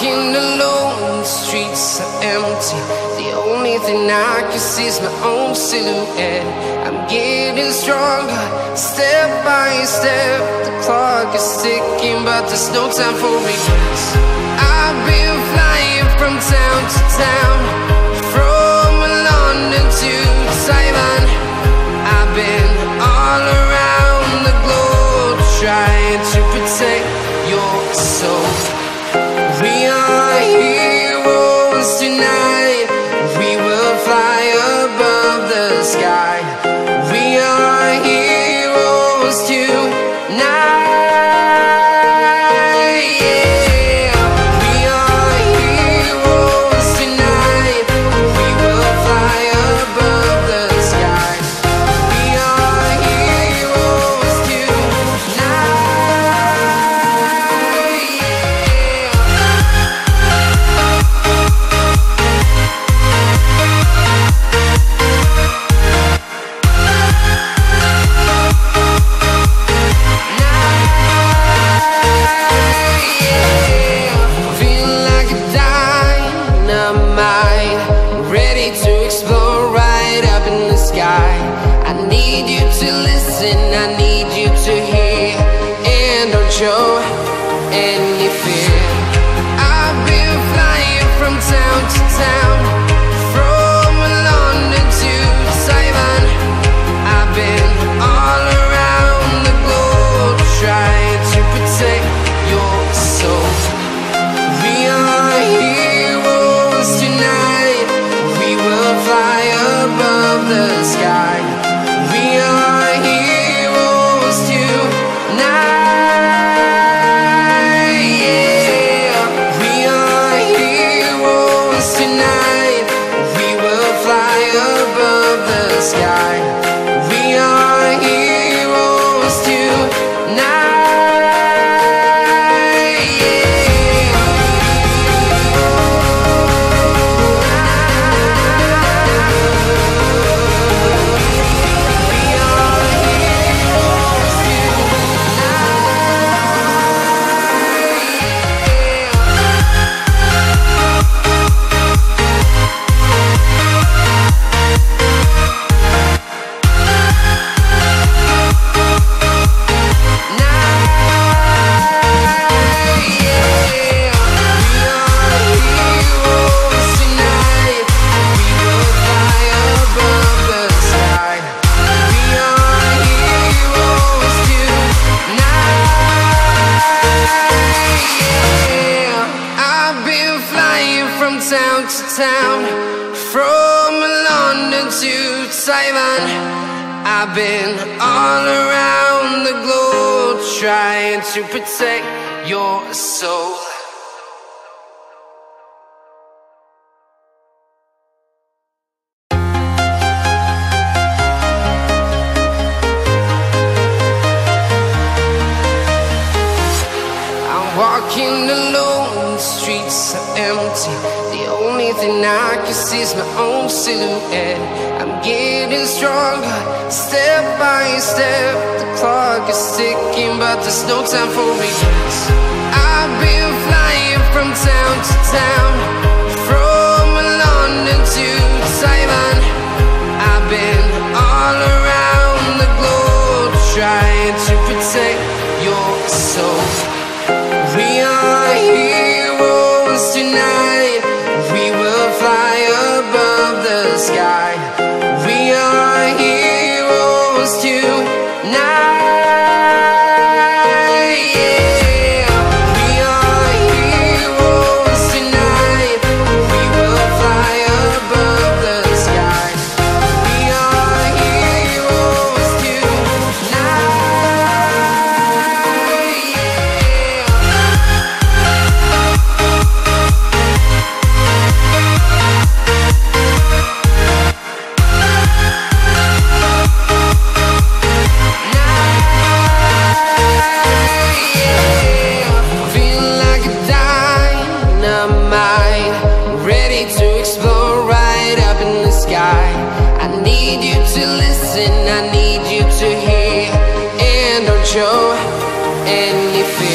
walking alone, the streets are empty. The only thing I can see is my own silhouette. I'm getting stronger, step by step. The clock is ticking, but there's no time for regrets. I've been flying from town to town, from London to Taiwan. I've been all around the globe, trying to protect your soul. We are heroes tonight. We will fly above the sky. We are heroes tonight. Yeah. We are heroes tonight. We will fly above the sky. We are heroes tonight. I need you to hear and don't show any fear. I've been flying from town to town, from London to Taiwan. I've been all around the globe, trying to protect your soul. We are heroes tonight. We will fly above the sky. We are heroes tonight. Yeah. We are heroes tonight. We will fly above the sky. We are heroes tonight. Yeah. Town to town, from London to Taiwan. I've been all around the globe, trying to protect your soul. I'm walking alone, the streets are empty. The only thing I can see is my own silhouette. I'm getting stronger, step by step. The clock is ticking, but there's no time for regrets. I've been flying from town to town, from London to Taiwan. I've been all around the globe, trying to protect your soul. We are heroes tonight. We will fly above the sky. We are heroes tonight. Yeah. We are heroes tonight. We will fly above the sky. We are heroes tonight. show any fear.